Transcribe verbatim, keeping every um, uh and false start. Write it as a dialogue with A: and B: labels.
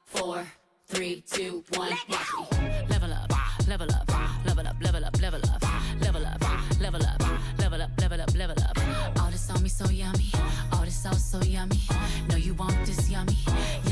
A: four, three, two, one, watch me. Level up, level up, level up, level up, level up, level up, level up, level up, level up, level up. All this on me so yummy, all this sauce so yummy. Know you want this yummy,